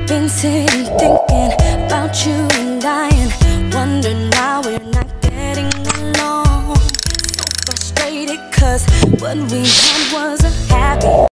been sitting thinking about you and dying, wondering why we're not getting along. So frustrated, cause what we had was a happy